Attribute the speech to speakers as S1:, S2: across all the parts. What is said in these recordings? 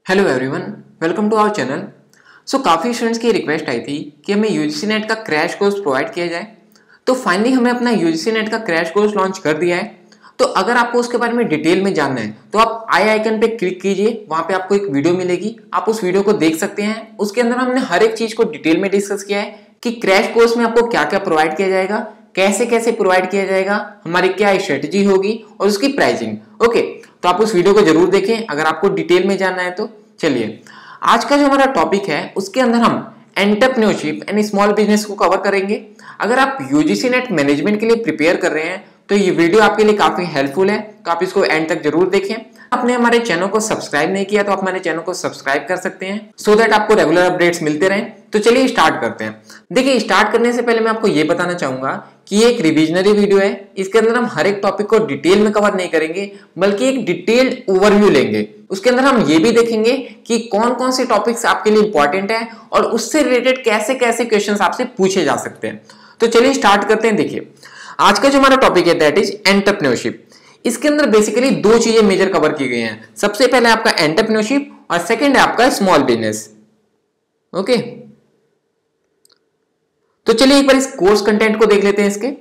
S1: Hello everyone, welcome to our channel. काफ़ी students की request आई थी कि हमें यूजीसी नेट का क्रैश कोर्स प्रोवाइड किया जाए। तो फाइनली हमने अपना यूजीसी नेट का क्रैश कोर्स लॉन्च कर दिया है। तो अगर आपको उसके बारे में डिटेल में जानना है तो आप आई आइकन पे क्लिक कीजिए, वहां पे आपको एक वीडियो मिलेगी, आप उस वीडियो को देख सकते हैं। उसके अंदर हमने हर एक चीज को डिटेल में डिस्कस किया है कि क्रैश कोर्स में आपको क्या क्या प्रोवाइड किया जाएगा, कैसे कैसे प्रोवाइड किया जाएगा, हमारी क्या स्ट्रेटेजी होगी और उसकी प्राइसिंग। ओके, तो आप उस वीडियो को जरूर देखें अगर आपको डिटेल में जानना है तो। चलिए, आज का जो हमारा टॉपिक है उसके अंदर हम एंटरप्रेन्योरशिप एंड स्मॉल बिजनेस को कवर करेंगे। अगर आप यूजीसी नेट मैनेजमेंट के लिए प्रिपेयर कर रहे हैं तो ये वीडियो आपके लिए काफी हेल्पफुल है, तो आप इसको एंड तक जरूर देखें। आपने हमारे चैनल को सब्सक्राइब नहीं किया तो आप हमारे चैनल को सब्सक्राइब कर सकते हैं सो दैट आपको रेगुलर अपडेट्स मिलते रहें। तो चलिए स्टार्ट करते हैं। देखिए, स्टार्ट करने से पहले मैं आपको ये बताना चाहूंगा कि ये एक रिविजनरी वीडियो है। इसके अंदर हम हर एक टॉपिक को डिटेल में कवर नहीं करेंगे, बल्कि एक डिटेल्ड ओवरव्यू लेंगे। उसके अंदर हम ये भी देखेंगे कि कौन कौन से टॉपिक्स आपके लिए इंपॉर्टेंट है और उससे रिलेटेड कैसे कैसे क्वेश्चंस आपसे पूछे जा सकते हैं। तो चलिए स्टार्ट करते हैं। देखिए, आज का जो हमारा टॉपिक है दैट इज एंटरप्रेन्योरशिप। इसके अंदर बेसिकली दो चीजें मेजर कवर की गई हैं। सबसे पहले आपका एंटरप्रेन्योरशिप और सेकंड है आपका स्मॉल बिजनेस। ओके, तो चलिए एक बार इस कोर्स कंटेंट को देख लेते हैं। इसके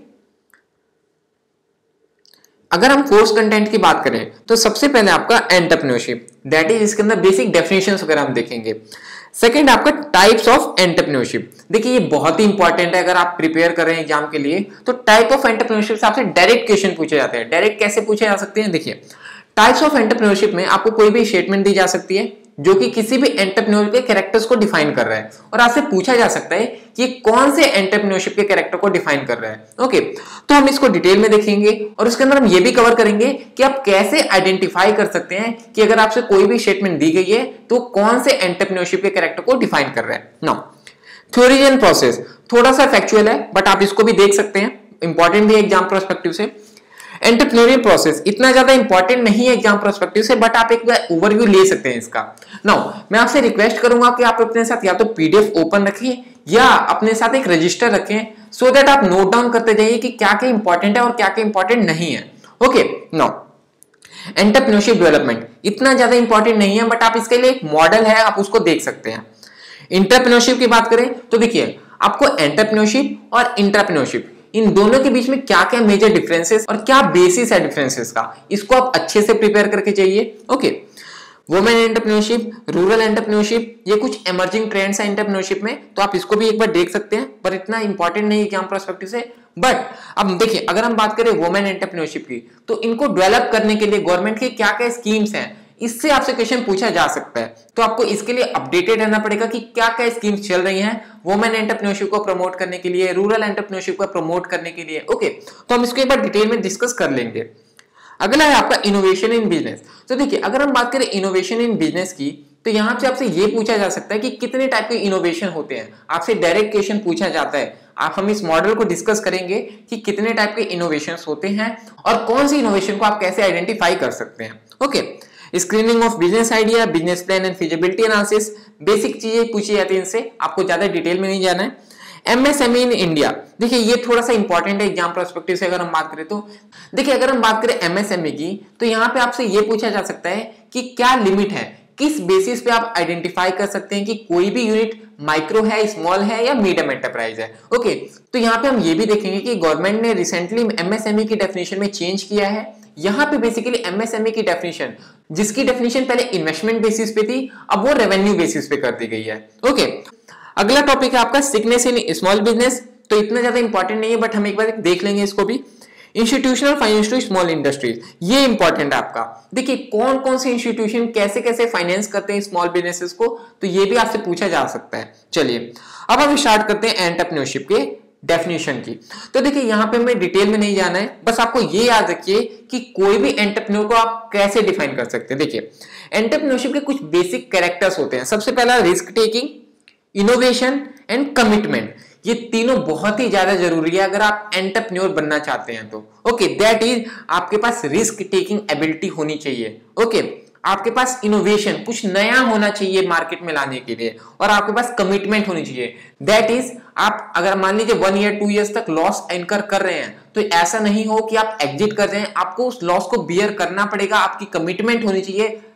S1: अगर हम कोर्स कंटेंट की बात करें तो सबसे पहले आपका एंटरप्रेन्योरशिप, दैट इज इसके अंदर बेसिक डेफिनेशंस वगैरह हम देखेंगे। सेकंड आपका टाइप्स ऑफ एंटरप्रेन्योरशिप। देखिए, ये बहुत ही इंपॉर्टेंट है अगर आप प्रिपेयर कर रहे हैं एग्जाम के लिए। तो टाइप ऑफ एंटरप्रेन्योरशिप से आपसे डायरेक्ट क्वेश्चन पूछे जाते हैं। डायरेक्ट कैसे पूछे जा सकते हैं? देखिए, टाइप्स ऑफ एंटरप्रेन्योरशिप में आपको कोई भी स्टेटमेंट दी जा सकती है जो कि किसी भी एंटरप्रेन्योर के कैरेक्टर्स को डिफाइन कर रहा है, और आपसे पूछा जा सकता है कि कौन से एंटरप्रेन्योरशिप के कैरेक्टर को डिफाइन कर रहा है। ओके, तो हम इसको डिटेल में देखेंगे और उसके अंदर हम ये भी कवर करेंगे कि आप कैसे आइडेंटिफाई कर सकते हैं कि अगर आपसे कोई भी स्टेटमेंट दी गई है तो कौन से एंटरप्रेन्योरशिप के कैरेक्टर को डिफाइन कर रहा है। नाउ, थ्योरी एंड प्रोसेस थोड़ा सा फैक्चुअल है बट आप इसको भी देख सकते हैं, इंपॉर्टेंट भी है एग्जाम पर्सपेक्टिव से। एंटरप्रेन्योरियल प्रोसेस इतना ज्यादा इंपॉर्टेंट नहीं है एग्जाम पर्सपेक्टिव से, बट आप एक ओवरव्यू ले सकते हैं इसका। नाउ, मैं आपसे रिक्वेस्ट करूंगा कि आप अपने साथ या तो पीडीएफ ओपन रखिए या अपने साथ एक रजिस्टर रखें, सो दैट आप नोट डाउन करते जाइए कि क्या क्या इंपॉर्टेंट है और क्या क्या इंपॉर्टेंट नहीं है। ओके, नाउ एंटरप्रेन्योरशिप डेवलपमेंट इतना ज्यादा इंपॉर्टेंट नहीं है, बट आप इसके लिए एक मॉडल है, आप उसको देख सकते हैं। एंटरप्रेन्योरशिप की बात करें तो देखिए, आपको एंटरप्रेन्योरशिप और इंट्राप्रेन्योरशिप इन दोनों के बीच में क्या क्या मेजर डिफरेंसेस और क्या बेसिस है डिफरेंसेस का, इसको आप अच्छे से प्रिपेयर करके चाहिए। Okay, women entrepreneurship, rural entrepreneurship, ये कुछ इमर्जिंग ट्रेंड्स है एंटरप्रेन्योरशिप में, तो आप इसको भी एक बार देख सकते हैं, पर इतना इंपॉर्टेंट नहीं है एग्जाम पर्सपेक्टिव से। बट अब देखिए, अगर हम बात करें वुमेन एंटरप्रेन्योरशिप की, तो इनको डेवलप करने के लिए गवर्नमेंट की क्या क्या स्कीम्स हैं, इससे आपसे क्वेश्चन पूछा जा सकता है। तो आपको इसके लिए अपडेटेड रहना पड़ेगा कि क्या क्या स्कीम्स चल रही हैं वुमेन एंटरप्रेन्योरशिप को प्रमोट करने के लिए, रूरल एंटरप्रेन्योरशिप को प्रमोट करने के लिए। ओके, तो हम इसको एक बार डिटेल में डिस्कस कर लेंगे। अगला है आपका इनोवेशन इन बिजनेस। तो देखिए, अगर हम बात करें इनोवेशन इन बिजनेस की, तो यहां से आपसे ये पूछा जा सकता है कि कितने टाइप के इनोवेशन होते हैं। आपसे डायरेक्ट क्वेश्चन पूछा जाता है। हम इस मॉडल को डिस्कस करेंगे कि कितने टाइप के इनोवेशंस होते हैं और कौन सी इनोवेशन को आप कैसे आइडेंटिफाई कर सकते हैं। Okay, screening of business idea, business plan and feasibility analysis, basic चीजें पूछी जाती है इनसे, आपको ज्यादा डिटेल में नहीं जाना है। एमएसएमई इन इंडिया, देखिए ये थोड़ा सा इंपॉर्टेंट है एग्जाम पर्सपेक्टिव से। अगर हम बात करें तो देखिए, अगर हम बात करें एमएसएमई की, तो यहाँ पे आपसे ये पूछा जा सकता है कि क्या लिमिट है, किस बेसिस पे आप आइडेंटिफाई कर सकते हैं कि कोई भी यूनिट माइक्रो है, स्मॉल है या मीडियम एंटरप्राइज है। ओके, तो यहाँ पे हम ये भी देखेंगे कि गवर्नमेंट ने रिसेंटली एमएसएमई की डेफिनेशन में चेंज किया है। यहाँ पे बेसिकली एमएसएमई की डेफिनेशन, जिसकी डेफिनेशन पहले इन्वेस्टमेंट बेसिस पे थी, अब वो रेवेन्यू बेसिस पे कर दी गई है। ओके, अगला टॉपिक है आपका सिकनेस इन स्मॉल बिजनेस। तो इतना ज्यादा इंपॉर्टेंट नहीं है, बट हम एक बार देख लेंगे इसको भी। Institutional finance to small industries, ये इंपॉर्टेंट है आपका। देखिए, कौन कौन से इंस्टीट्यूशन कैसे कैसे फाइनेंस करते हैं स्मॉल बिजनेसेस को, तो ये भी आपसे पूछा जा सकता है। चलिए, अब हम स्टार्ट करते हैं एंटरप्रेन्योरशिप के डेफिनेशन की। तो देखिए, यहाँ पे हमें डिटेल में नहीं जाना है, बस आपको ये याद रखिए कि कोई भी एंटरप्रेन्योर को आप कैसे डिफाइन कर सकते हैं। देखिए, एंटरप्रेन्योरशिप के कुछ बेसिक कैरेक्टर्स होते हैं। सबसे पहला risk taking, innovation and commitment. ये तीनों बहुत ही ज्यादा जरूरी है अगर आप एंटरप्रेन्योर बनना चाहते हैं तो। ओके, दैट इज आपके पास रिस्क टेकिंग एबिलिटी होनी चाहिए। ओके, आपके पास इनोवेशन, कुछ नया होना चाहिए मार्केट में लाने के लिए, और आपके पास कमिटमेंट होनी चाहिए। दैट इज आप अगर मान लीजिए 1 ईयर 2 ईयर्स तक लॉस एंकर कर रहे हैं तो ऐसा नहीं हो कि आप एग्जिट कर रहे हैं, आपको उस लॉस को बियर करना पड़ेगा। आपकी कमिटमेंट होनी चाहिए,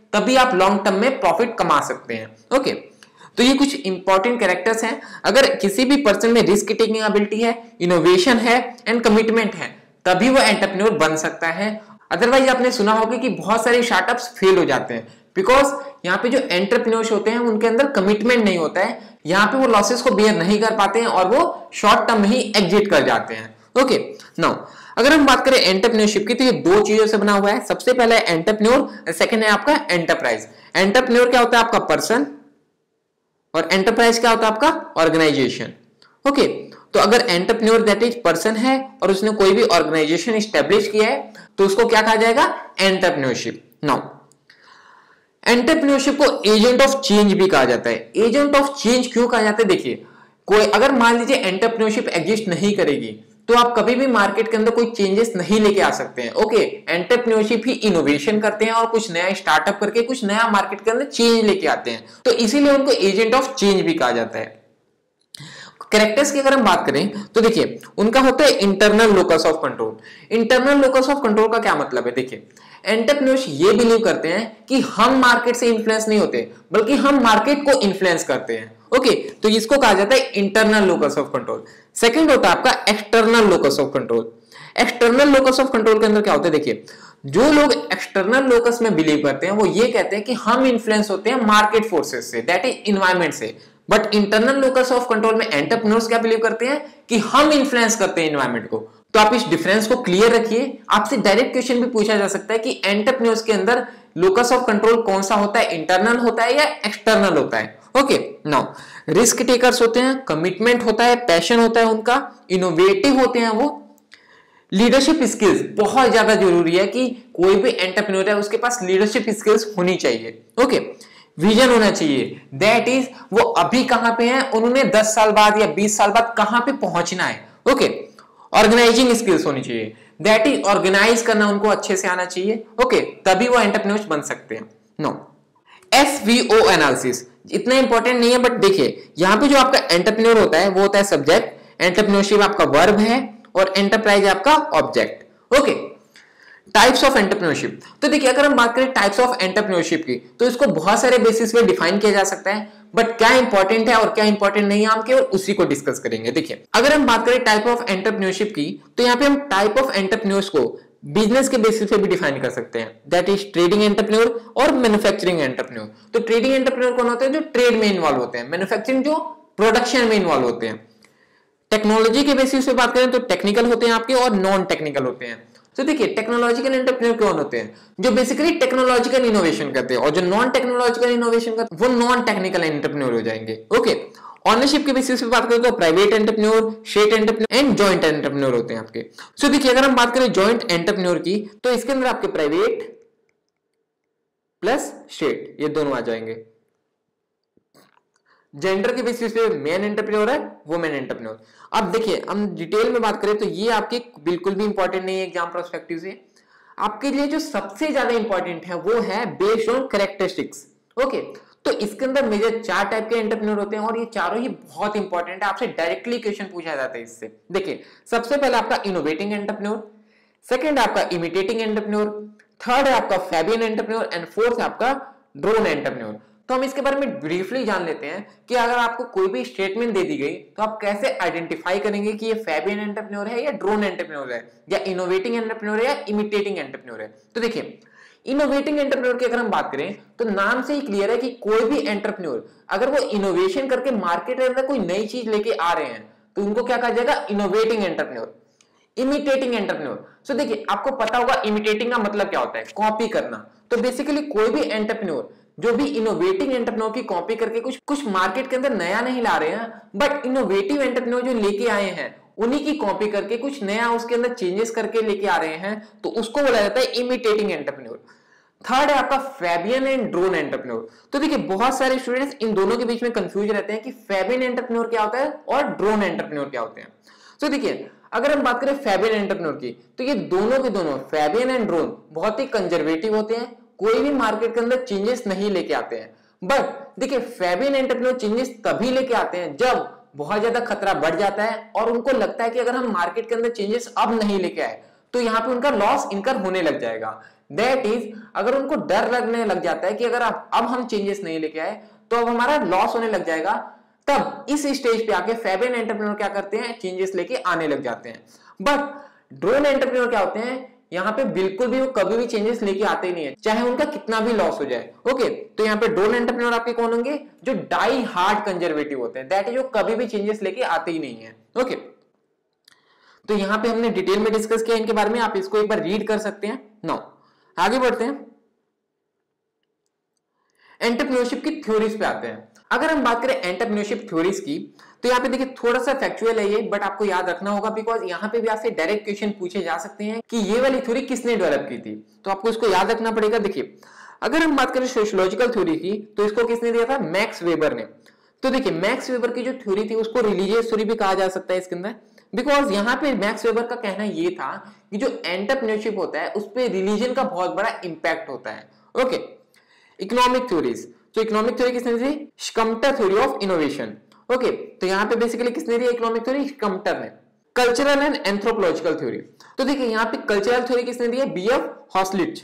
S1: तभी आप लॉन्ग टर्म में प्रॉफिट कमा सकते हैं। ओके, तो ये कुछ इंपॉर्टेंट कैरेक्टर्स हैं। अगर किसी भी पर्सन में रिस्क टेकिंग एबिलिटी है, इनोवेशन है एंड कमिटमेंट है, तभी वो एंटरप्रेन्योर बन सकता है। अदरवाइज आपने सुना होगा कि बहुत सारे स्टार्टअप्स फेल हो जाते हैं बिकॉज यहाँ पे जो एंटरप्रेन्योर्स होते हैं उनके अंदर कमिटमेंट नहीं होता है, यहाँ पे वो लॉसेस को बेयर नहीं कर पाते हैं और वो शॉर्ट टर्म में ही एग्जिट कर जाते हैं। ओके, नाउ अगर हम बात करें एंटरप्रेन्योरशिप की तो ये दो चीजों से बना हुआ है। सबसे पहला है एंटरप्रेन्योर, सेकंड है आपका एंटरप्राइज। एंटरप्रेन्योर क्या होता है? आपका पर्सन, और एंटरप्राइज क्या होता है? आपका ऑर्गेनाइजेशन। ओके, तो अगर एंटरप्रेन्योर दैट इज पर्सन है और उसने कोई भी ऑर्गेनाइजेशन एस्टेब्लिश किया है तो उसको क्या कहा जाएगा? एंटरप्रेन्योरशिप। नाउ एंटरप्रेन्योरशिप को एजेंट ऑफ चेंज भी कहा जाता है। एजेंट ऑफ चेंज क्यों कहा जाता है? देखिए, कोई अगर मान लीजिए एंटरप्रेन्योरशिप एग्जिस्ट नहीं करेगी तो आप कभी भी मार्केट के अंदर कोई चेंजेस नहीं लेके आ सकते हैं। ओके, एंटरप्रेन्योरशिप ही इनोवेशन करते हैं और कुछ नया स्टार्टअप करके कुछ नया मार्केट के अंदर चेंज लेके आते हैं, तो इसीलिए उनको एजेंट ऑफ चेंज भी कहा जाता है। कैरेक्टर्स की अगर हम बात करें तो देखिए, उनका होता है internal locus of control. Internal locus of control का क्या मतलब है? देखिए, एंटरप्रेन्योर्स ये बिलीव करते हैं कि हम मार्केट से इन्फ्लुएंस नहीं होते बल्कि हम मार्केट को इन्फ्लुएंस करते हैं। ओके, तो इसको कहा जाता है internal locus of control. Second होता है आपका external locus of control. External locus of control के अंदर क्या होता है? देखिए, जो लोग एक्सटर्नल लोकस में बिलीव करते हैं वो ये कहते हैं कि हम इन्फ्लुएंस होते हैं मार्केट फोर्सेस से, दैट इज इन्वायरमेंट से। But internal locus of control में एंटरप्रेन्योर्स क्या बिलीव करते हैं कि हम इन्फ्लुएंस करते हैं इन्वायरमेंट को। तो आप इस डिफरेंस को क्लियर रखिए। आपसे डायरेक्ट क्वेश्चन भी पूछा जा सकता है कि एंटरप्रेन्योर्स के अंदर लोकस ऑफ कंट्रोल कौन सा होता है, इंटरनल होता है या एक्सटर्नल होता है। ओके, नाउ रिस्क टेकर्स होते हैं, कमिटमेंट होता है, पैशन होता है उनका, इनोवेटिव होते हैं वो। लीडरशिप स्किल्स बहुत ज्यादा जरूरी है कि कोई भी एंटरप्रेन्योर है उसके पास लीडरशिप स्किल्स होनी चाहिए। ओके, विजन होना चाहिए, दैट इज वो अभी कहां पे हैं, उन्होंने 10 साल बाद या 20 साल बाद कहां पे पहुंचना है। ओके, ऑर्गेनाइजिंग स्किल्स होनी चाहिए, दैट इज ऑर्गेनाइज करना उनको अच्छे से आना चाहिए। ओके, तभी वो एंटरप्रेन्योर्स बन सकते हैं। नो, एसवीओ एनालिसिस इतना इंपॉर्टेंट नहीं है, बट देखिए यहां पे जो आपका एंटरप्रेन्योर होता है वो होता है सब्जेक्ट, एंटरप्रेन्योरशिप आपका वर्ब है और एंटरप्राइज आपका object. Okay, types of entrepreneurship. तो देखिए, अगर हम बात करें टाइप्स ऑफ एंटरप्रेन्योरशिप की तो इसको बहुत सारे बेसिस पे डिफाइन किया जा सकता है, बट क्या इंपॉर्टेंट है और क्या इंपॉर्टेंट नहीं है हम केवल उसी को डिस्कस करेंगे। देखिए, अगर हम बात करें टाइप ऑफ एंटरप्रेन्योरशिप की तो यहाँ पे हम टाइप ऑफ एंटरप्रेन्योर्स को बिजनेस के बेसिस पे भी डिफाइन कर सकते हैं, दैट इज ट्रेडिंग एंटरप्रेन्योर और मैन्युफैक्चरिंग एंटरप्रेन्योर। तो ट्रेडिंग एंटरप्रेन्योर कौन होते हैं? जो ट्रेड में इन्वॉल्व होते हैं। मैन्युफैक्चरिंग जो प्रोडक्शन में इन्वॉल्व होते हैं। टेक्नोलॉजी के बेसिस पे बात करें तो टेक्निकल होते हैं आपके और नॉन टेक्निकल होते हैं। तो देखिए, टेक्नोलॉजिकल एंटरप्रेन्योर कौन होते हैं? जो बेसिकली टेक्नोलॉजिकल इनोवेशन करते हैं, और जो नॉन टेक्नोलॉजिकल इनोवेशन करते हैं वो नॉन टेक्निकल एंटरप्रेन्योर हो जाएंगे। ओके, ऑनरशिप के बेसिस पे बात करें तो private entrepreneur, share entrepreneur and joint entrepreneur होते हैं आपके। सो देखिए, अगर हम बात करें जॉइंट एंटरप्रेन्योर की तो इसके अंदर आपके प्राइवेट प्लस शेयर ये दोनों आ जाएंगे। जेंडर के बेसिस पे मैन एंटरप्रेन्योर है, वुमेन एंटरप्रेन्योर। अब देखिए, हम डिटेल में बात करें तो ये आपके बिल्कुल भी इंपॉर्टेंट नहीं है एग्जाम पर्सपेक्टिव से। आपके लिए जो सबसे ज्यादा इंपॉर्टेंट है वो है बेस्ड ऑन कैरेक्टरिस्टिक्स। ओके, तो इसके अंदर मेजर 4 टाइप के एंटरप्रेन्योर होते हैं और ये चारों ही बहुत इंपॉर्टेंट है, आपसे डायरेक्टली क्वेश्चन पूछा जाता है इससे। देखिए, सबसे पहले आपका इनोवेटिंग एंटरप्रेन्योर, सेकंड आपका इमिटेटिंग एंटरप्रेन्योर, थर्ड है आपका फैबियन एंटरप्रेन्योर एंड फोर्थ है आपका ड्रोन एंटरप्रेन्योर। तो हम इसके बारे में ब्रीफली जान लेते हैं कि अगर आपको कोई भी स्टेटमेंट दे दी गई तो आप कैसे आइडेंटिफाई करेंगे कि ये फैबियन एंटरप्रेन्योर है या ड्रोन एंटरप्रेन्योर है या इनोवेटिंग एंटरप्रेन्योर है या इमिटेटिंग एंटरप्रेन्योर है। तो देखिए, इनोवेटिंग एंटरप्रेन्योर की अगर हम बात करें तो नाम से ही क्लियर है कि कोई भी एंटरप्रेन्योर अगर वो इनोवेशन करके मार्केट के अंदर कोई नई चीज लेके आ रहे हैं तो उनको क्या कहा जाएगा? Innovating entrepreneur. Imitating entrepreneur, so देखिए आपको पता होगा इमिटेटिंग का मतलब क्या होता है? कॉपी करना। तो बेसिकली कोई भी एंटरप्रेन्योर जो भी इनोवेटिंग एंटरप्रेन्योर की कॉपी करके कुछ मार्केट के अंदर नया नहीं ला रहे हैं, बट इनोवेटिव एंटरप्रेन्योर जो लेके आए हैं उन्हीं की कॉपी करके कुछ नया उसके अंदर चेंजेस करके लेके आ रहे हैं, तो उसको बोला जाता है इमिटेटिंग एंटरप्रेन्योर। थर्ड है आपका फैबियन एंड ड्रोन एंटरप्रेन्योर। तो देखिए, बहुत सारे स्टूडेंट्स इन दोनों के बीच में कंफ्यूज रहते हैं कि फैबियन एंटरप्रेन्योर क्या होता है और ड्रोन एंटरप्रेन्योर क्या होते हैं। तो देखिए, अगर हम बात करें फैबियन एंटरप्रेन्योर की तो ये दोनों के दोनों फैबियन एंड ड्रोन बहुत ही कंजर्वेटिव होते हैं, कोई भी मार्केट के अंदर चेंजेस नहीं लेके आते हैं। बट देखिए, फैबियन एंटरप्रेन्योर चेंजेस तभी लेके आते हैं जब बहुत ज्यादा खतरा बढ़ जाता है और उनको लगता है कि अगर हम मार्केट के अंदर चेंजेस अब नहीं लेके आए तो यहाँ पे उनका लॉस इनकर होने लग जाएगा। दैट इज अगर उनको डर लगने लग जाता है कि अगर अब हम चेंजेस नहीं लेके आए तो अब हमारा लॉस होने लग जाएगा, तब इस स्टेज पे आके फेबियन एंटरप्रेन्योर क्या करते हैं, चेंजेस लेके आने लग जाते हैं। बट ड्रोन एंटरप्रेन्योर क्या होते हैं, यहाँ पे बिल्कुल भी वो कभी भी चेंजेस लेके आते नहीं है, चाहे उनका कितना भी लॉस हो जाए। ओके, तो यहाँ पे ड्रोन एंटरप्रेन्योर आपके कौन होंगे, जो डाई हार्ड कंजर्वेटिव होते हैं, दैट इज जो कभी भी चेंजेस लेके आते ही नहीं है। ओके, तो यहाँ पे हमने डिटेल में डिस्कस किया इनके बारे में, आप इसको एक बार रीड कर सकते हैं। नाउ आगे बढ़ते हैं, एंटरप्रेन्योरशिप की थ्योरीज पे आते हैं। अगर हम बात करें एंटरप्रेन्योरशिप थ्योरीज की, तो यहाँ पे देखिए थोड़ा सा फैक्चुअल है ये, बट आपको याद रखना होगा, बिकॉज यहाँ पे भी आपसे डायरेक्ट क्वेश्चन पूछे जा सकते हैं कि ये वाली थ्योरी किसने डेवलप की थी, तो आपको इसको याद रखना पड़ेगा। देखिए अगर हम बात करें सोशियोलॉजिकल थ्योरी की, तो इसको किसने दिया था, मैक्स वेबर ने। तो देखिए मैक्स वेबर की जो थ्योरी थी उसको रिलीजियस थ्योरी भी कहा जा सकता है इसके अंदर, बिकॉज यहाँ पे मैक्स वेबर का कहना ये था कि जो एंटरप्रेन्योरशिप होता है उस पर रिलीजन का बहुत बड़ा इंपैक्ट होता है। ओके, इकोनॉमिक थ्योरीज, तो इकोनॉमिक थ्योरी किसने दी, Schumpeter theory of innovation. Okay, तो यहाँ पे बेसिकली किसने दी इकोनॉमिक थ्योरी, स्कम्टर ने। कल्चरल एंड एंथ्रोपोलॉजिकल थ्योरी, तो देखिए यहाँ पे कल्चरल थ्योरी किसने दी है, बीएफ हॉस्लिच।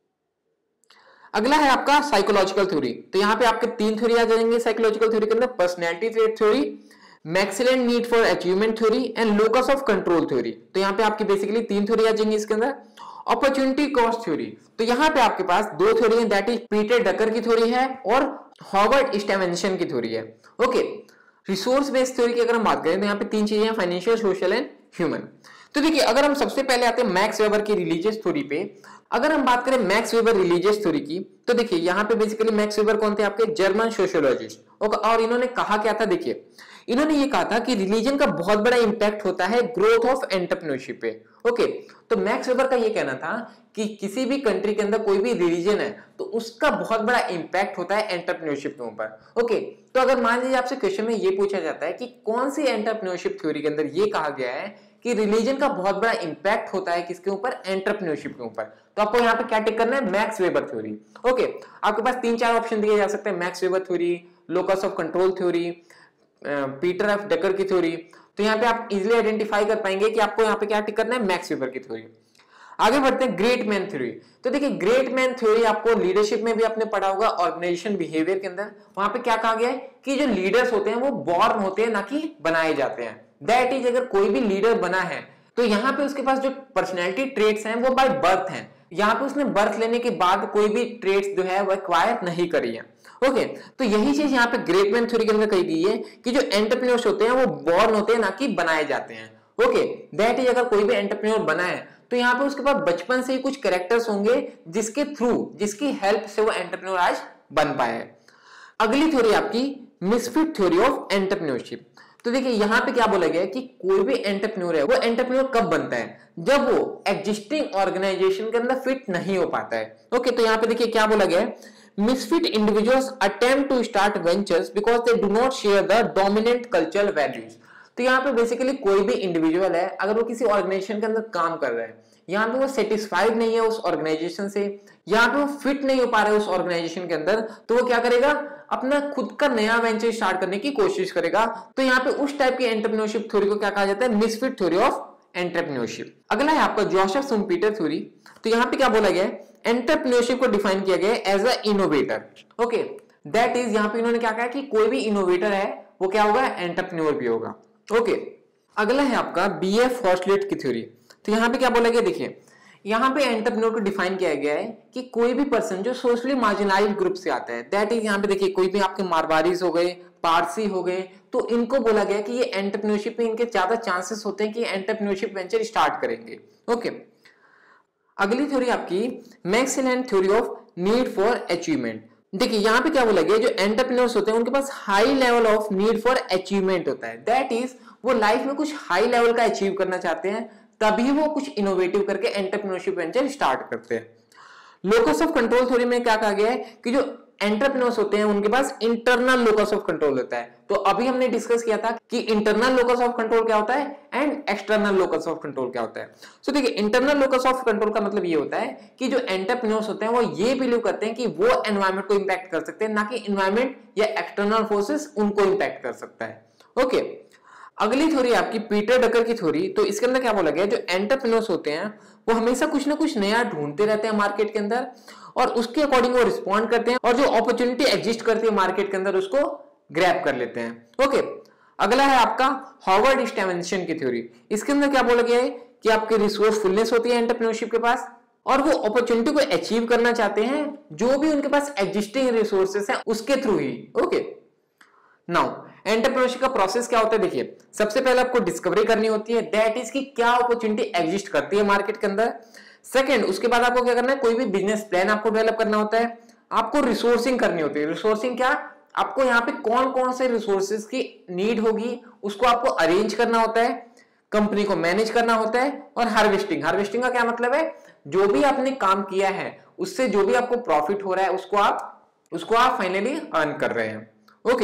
S1: अगला है आपका साइकोलॉजिकल थ्योरी, तो यहाँ पे आपके तीन थ्योरी आ जाएंगे साइकोलॉजिकल थ्योरी के अंदर, personality trait theory, McClelland need for achievement theory and locus of control theory. तो यहाँ पे आपकी बेसिकली तीन थ्योरी आ जाएंगी इसके अंदर। अपॉर्चुनिटी कॉस्ट थ्योरी, तो यहाँ पे आपके पास दो थ्योरी है, दैट इज पीटर डकर की थ्योरी है और हॉवर्ड स्टेवेंसन की थ्योरी है। ओके, रिसोर्स बेस्ड थ्योरी की अगर हम बात करें तो यहाँ पे तीन चीजें हैं, फाइनेंशियल, सोशल एंड ह्यूमन। तो देखिए अगर हम सबसे पहले आते हैं मैक्स वेबर की रिलीजियस थ्योरी पे, अगर हम बात करें मैक्स वेबर रिलीजियस थ्योरी की, तो देखिए यहाँ पे बेसिकली मैक्स वेबर कौन थे, आपके जर्मन सोशियोलॉजिस्ट। और इन्होंने कहा क्या था, देखिए इन्होंने ये कहा था कि रिलीजन का बहुत बड़ा इंपैक्ट होता है ग्रोथ ऑफ एंटरप्रेन्योरशिप पे। ओके, तो मैक्स वेबर का ये कहना था कि किसी भी कंट्री के अंदर कोई भी रिलीजन है तो उसका बहुत बड़ा इंपैक्ट होता है एंटरप्रेन्योरशिप के ऊपर। ओके, तो अगर मान लीजिए आपसे क्वेश्चन में ये पूछा जाता है कि कौन सी एंटरप्रेन्योरशिप थ्योरी के अंदर ये कहा गया है कि रिलीजन का बहुत बड़ा इंपैक्ट होता है किसके ऊपर, एंटरप्रेन्योरशिप के ऊपर, तो आपको यहाँ पे क्या टिक करना है, मैक्स वेबर थ्योरी। ओके, आपके पास तीन चार ऑप्शन दिए जा सकते हैं, Max Weber theory, locus of control theory, Peter F Drucker की थ्योरी। तो यहाँ पे आप इजिली आइडेंटिफाई कर पाएंगे कि आपको यहाँ पे क्या टिक करना है, मैक्स वेबर की थ्योरी। आगे बढ़ते हैं ग्रेट मैन थ्योरी, तो देखिए ग्रेट मैन थ्योरी आपको लीडरशिप में भी आपने पढ़ा होगा, ऑर्गेनाइजेशन बिहेवियर के अंदर। वहां पे क्या कहा गया है कि जो लीडर्स होते हैं वो बॉर्न होते हैं ना कि बनाए जाते हैं। दैट इज अगर कोई भी लीडर बना है तो यहाँ पे उसके पास जो पर्सनैलिटी ट्रेट्स हैं वो बाय बर्थ हैं, यहाँ पे उसने बर्थ लेने के बाद कोई भी ट्रेट्स जो है वो एक्वायर नहीं करी है। ओके, तो यही चीज यहाँ पे ग्रेट मैन थ्योरी के अंदर कही गई है कि जो एंटरप्रेन्योर्स होते हैं वो बॉर्न होते हैं ना कि बनाए जाते हैं। ओके, दैट इज अगर कोई भी एंटरप्रेन्योर बना है तो यहाँ पे उसके पास बचपन से ही कुछ कैरेक्टर्स होंगे जिसके थ्रू, जिसकी हेल्प से वो एंटरप्रेन्योर आज बन पाए। अगली थ्योरी आपकी मिसफिट थ्योरी ऑफ एंटरप्रेन्योरशिप। तो देखिए यहाँ पे क्या बोला गया है कि कोई भी एंटरप्रेन्योर है वो एंटरप्रेन्योर कब बनता है, जब वो एग्जिस्टिंग ऑर्गेनाइजेशन के अंदर फिट नहीं हो पाता है। ओके, तो यहाँ पे देखिए क्या बोला गया है, misfit individuals attempt to start ventures because they do not share the dominant cultural values। तो यहाँ पे बेसिकली कोई भी इंडिविजुअल है अगर वो किसी ऑर्गेनाइजेशन के अंदर काम कर रहा है, यहाँ पे वो सेटिस्फाइड नहीं है उस ऑर्गेनाइजेशन से, यहाँ पे वो फिट नहीं हो पा रहा है उस ऑर्गेनाइजेशन के अंदर, तो वो क्या करेगा, अपना खुद का नया वेंचर स्टार्ट करने की कोशिश करेगा। तो यहाँ पे उस टाइप की एंटरप्रेन्योरशिप थ्योरी को क्या कहा जाता है, मिसफिट थ्योरी ऑफ एंटरप्रेन्योरशिप। अगला है आपका जोसेफ शुम्पीटर थ्योरी। तो यहाँ पे क्या बोला गया है, एंटरप्रेन्योरशिप को डिफाइन किया गया है as a innovator. Okay, that is यहाँ पे इन्होंने क्या कहा कि कोई भी इनोवेटर है वो क्या होगा, एंटरप्रेन्योर भी होगा। ओके, अगला है आपका बीएफ हॉस्टलेट की थ्योरी। तो यहाँ पे क्या बोला गया, देखिए यहाँ पे एंटरप्रेन्योर को डिफाइन किया गया है कि कोई भी पर्सन जो सोशली मार्जिनलाइज्ड ग्रुप से आता है, दैट इज यहाँ पे देखिए कोई भी आपके मारवाड़ीज हो गए, पारसी हो गए, तो इनको बोला गया कि ये एंटरप्रेन्योरशिप में इनके ज्यादा चांसेस होते हैं कि एंटरप्रेन्योरशिप वेंचर स्टार्ट करेंगे। ओके, अगली थ्योरी आपकी McClelland theory of need for achievement. देखिए यहाँ पे क्या बोला गया, जो एंटरप्रेन्योर्स होते हैं उनके पास high level of need for achievement होता है, दैट इज वो लाइफ में कुछ हाई लेवल का अचीव करना चाहते हैं, तभी वो कुछ इनोवेटिव करके एंटरप्रेन्योरशिप वेंचर स्टार्ट करते हैं। लोकस ऑफ कंट्रोल थ्योरी में क्या कहा गया है कि जो एंटरप्रेन्योर्स होते हैं उनके पास इंटरनल लोकस ऑफ कंट्रोल होता है। तो अभी हमने डिस्कस किया था कि इंटरनल लोकस ऑफ कंट्रोल क्या होता है and external locus of control क्या होता है। सो देखिए इंटरनल लोकस ऑफ कंट्रोल का मतलब ये होता है कि जो एंटरप्रेन्योर्स होते हैं वो ये बिलीव करते हैं कि वो एनवायरनमेंट को इंपैक्ट कर सकते हैं, ना कि एनवायरनमेंट या एक्सटर्नल फोर्सेस उनको इंपैक्ट कर सकता है। ओके, अगली थ्योरी आपकी पीटर डकर की थ्योरी। तो इसके अंदर क्या बोला गया, जो एंटरप्रेन्योर्स होते हैं वो हमेशा कुछ ना कुछ नया ढूंढते रहते हैं मार्केट के अंदर और उसके अकॉर्डिंग वो रिस्पॉन्ड करते हैं और जो अपॉर्चुनिटी एग्जिस्ट करती है मार्केट के अंदर उसको ग्रैब कर लेते हैं। ओके, अगला है आपका हॉवर्ड स्टेवेंसन की थ्योरी। इसके अंदर क्या बोला गया है कि आपकी रिसोर्सफुलनेस होती है एंटरप्रेन्योरशिप के पास और वो अपॉर्चुनिटी को अचीव करना चाहते हैं जो भी उनके पास एग्जिस्टिंग रिसोर्सेस हैं उसके थ्रू ही। ओके, नाउ एंटरप्रेन्योरशिप का प्रोसेस क्या होता है, देखिए सबसे पहले आपको डिस्कवरी करनी होती है, दैट इज कि क्या अपॉर्चुनिटी एग्जिस्ट करती है मार्केट के अंदर। सेकंड, उसके बाद आपको क्या करना है, कोई भी बिजनेस प्लान आपको डेवलप करना होता है, आपको रिसोर्सिंग करनी होती है। रिसोर्सिंग क्या, आपको यहाँ पे कौन कौन से रिसोर्सेज की नीड होगी उसको आपको अरेंज करना होता है, कंपनी को मैनेज करना होता है। और हार्वेस्टिंग, हार्वेस्टिंग का क्या मतलब है, जो भी आपने काम किया है उससे जो भी आपको प्रॉफिट हो रहा है उसको आप फाइनली अर्न कर रहे हैं। ओके,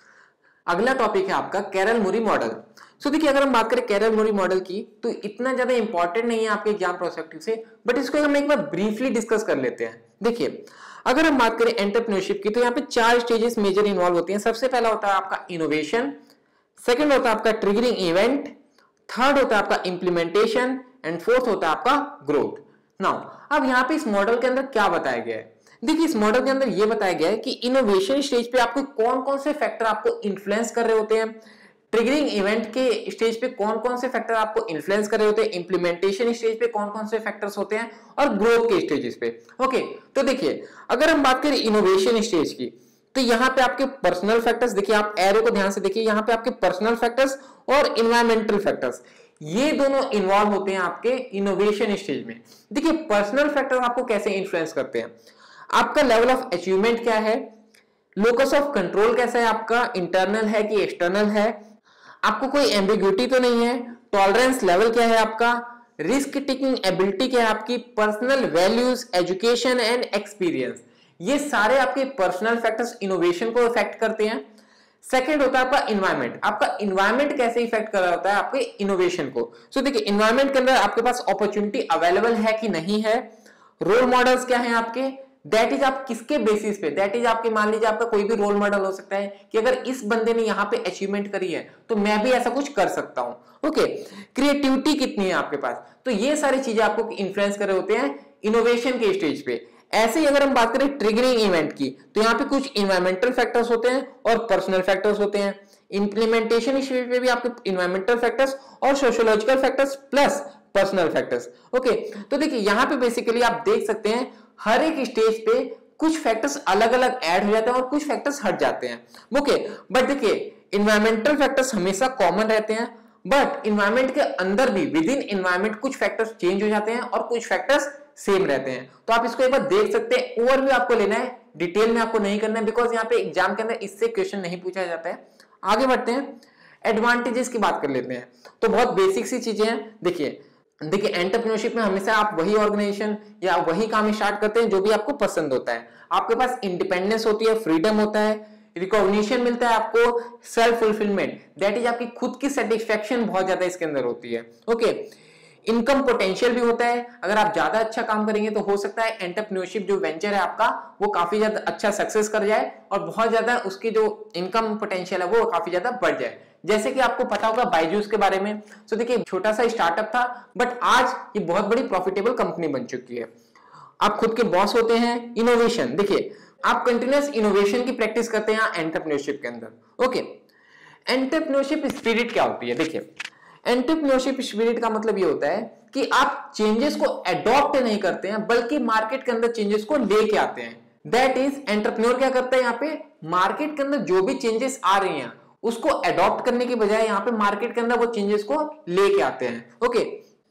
S1: अगला टॉपिक है आपका कैरल मूरी मॉडल। सो देखिए अगर हम बात करें कैरल मूरी मॉडल की तो इतना ज्यादा इंपॉर्टेंट नहीं है आपके एग्जाम पर्सपेक्टिव से, बट इसको हम एक बार ब्रीफली डिस्कस कर लेते हैं। देखिए अगर हम बात करें एंटरप्रेन्योरशिप की तो यहाँ पे 4 स्टेजेस मेजर इन्वॉल्व होती हैं। सबसे पहला होता है आपका इनोवेशन, सेकंड होता है आपका ट्रिगरिंग इवेंट, थर्ड होता है आपका इंप्लीमेंटेशन एंड फोर्थ होता है आपका ग्रोथ। नाउ अब यहाँ पे इस मॉडल के अंदर क्या बताया गया है, देखिए इस मॉडल के अंदर यह बताया गया है कि इनोवेशन स्टेज पे आपको कौन कौन से फैक्टर आपको इन्फ्लुएंस कर रहे होते हैं, ट्रिगरिंग इवेंट के स्टेज पे कौन कौन से फैक्टर आपको इन्फ्लुएंस कर रहे होते हैं, इंप्लीमेंटेशन स्टेज पे कौन कौन से फैक्टर्स होते हैं और ग्रोथ के स्टेजेस पे। ओके, तो देखिए अगर हम बात करें इनोवेशन स्टेज की तो यहाँ पे आपके पर्सनल फैक्टर्स, देखिए आप एरो को ध्यान से देखिए, यहाँ पे आपके पर्सनल फैक्टर्स और इन्वायरमेंटल फैक्टर्स ये दोनों इन्वॉल्व होते हैं आपके इनोवेशन स्टेज में। देखिए पर्सनल फैक्टर्स आपको कैसे इन्फ्लुएंस करते हैं, आपका लेवल ऑफ अचीवमेंट क्या है, लोकस ऑफ कंट्रोल कैसा है आपका, इंटरनल है कि एक्सटर्नल है, आपको कोई एम्बिग्यूटी तो नहीं है, टॉलरेंस लेवल क्या है आपका, रिस्क टेकिंग एबिलिटी क्या है आपकी, personal values, education and experience, ये सारे आपके पर्सनल फैक्टर्स इनोवेशन को इफेक्ट करते हैं। सेकंड होता है आपका इन्वायरमेंट, आपका इन्वायरमेंट कैसे इफेक्ट कर रहा होता है आपके इनोवेशन को। सो देखिए इन्वायरमेंट के अंदर आपके पास अपॉर्चुनिटी अवेलेबल है कि नहीं है, रोल मॉडल्स क्या है आपके, दैट इज आप किसके बेसिस पे, दैट इज आपके मान लीजिए आपका कोई भी रोल मॉडल हो सकता है कि अगर इस बंदे ने यहाँ पे अचीवमेंट करी है तो मैं भी ऐसा कुछ कर सकता हूं। ओके, क्रिएटिविटी कितनी है आपके पास, तो ये सारी चीजें आपको इन्फ्लुएंस कर रहे होते हैं इनोवेशन के स्टेज पे। ऐसे ही अगर हम बात करें ट्रिगरिंग इवेंट की तो यहाँ पे कुछ इन्वायरमेंटल फैक्टर्स होते हैं और पर्सनल फैक्टर्स होते हैं। इंप्लीमेंटेशन स्टेज पे भी आपके इन्वायरमेंटल फैक्टर्स और sociological factors plus personal factors. Okay, तो देखिए यहाँ पे बेसिकली आप देख सकते हैं हर एक स्टेज पे कुछ फैक्टर्स अलग अलग ऐड हो जाते हैं और कुछ फैक्टर्स हट जाते हैं। ओके, बट देखिए इन्वायरमेंटल फैक्टर्स हमेशा कॉमन रहते हैं, बट इन्वायरमेंट के अंदर भी विद इन इन्वायरमेंट कुछ फैक्टर्स चेंज हो जाते हैं और कुछ फैक्टर्स सेम रहते हैं। तो आप इसको एक बार देख सकते हैं, ओवरव्यू आपको लेना है, डिटेल में आपको नहीं करना है, बिकॉज यहाँ पे एग्जाम के अंदर इससे क्वेश्चन नहीं पूछा जाता है। आगे बढ़ते हैं, एडवांटेजेस की बात कर लेते हैं। तो बहुत बेसिक सी चीजें हैं। देखिए एंटरप्रेन्योरशिप में हमेशा आप वही ऑर्गेनाइजेशन या वही काम स्टार्ट करते हैं जो भी आपको पसंद होता है, आपके पास इंडिपेंडेंस होती है, फ्रीडम होता है, रिकॉग्निशन मिलता है आपको, सेल्फ फुलफिलमेंट दैट इज आपकी खुद की सेटिस्फेक्शन बहुत ज्यादा इसके अंदर होती है। ओके, इनकम पोटेंशियल भी होता है, अगर आप ज्यादा अच्छा काम करेंगे तो हो सकता है एंटरप्रेन्योरशिप जो वेंचर है आपका वो काफी ज्यादा अच्छा सक्सेस कर जाए और बहुत ज्यादा उसकी जो इनकम पोटेंशियल है वो काफी ज्यादा बढ़ जाए। जैसे कि आपको पता होगा बायजूस के बारे में, तो देखिए छोटा सा स्टार्टअप था बट आज ये बहुत बड़ी प्रॉफिटेबल कंपनी बन चुकी है। आप खुद के बॉस होते हैं। इनोवेशन, देखिए आप कंटिन्यूअस इनोवेशन की प्रैक्टिस करते हैं एंटरप्रेन्योरशिप के अंदर। ओके, एंटरप्रेन्योरशिप स्पिरिट क्या होती है, देखिए एंटरप्रेन्योरशिप स्पिरिट का मतलब ये होता है कि आप चेंजेस को अडॉप्ट नहीं करते हैं बल्कि मार्केट के अंदर चेंजेस को लेके आते हैं। दैट इज एंटरप्रेन्योर क्या करता है, यहाँ पे मार्केट के अंदर जो भी चेंजेस आ रही हैं उसको अडॉप्ट करने की बजाय यहाँ पे मार्केट के अंदर वो चेंजेस को लेके आते हैं। ओके,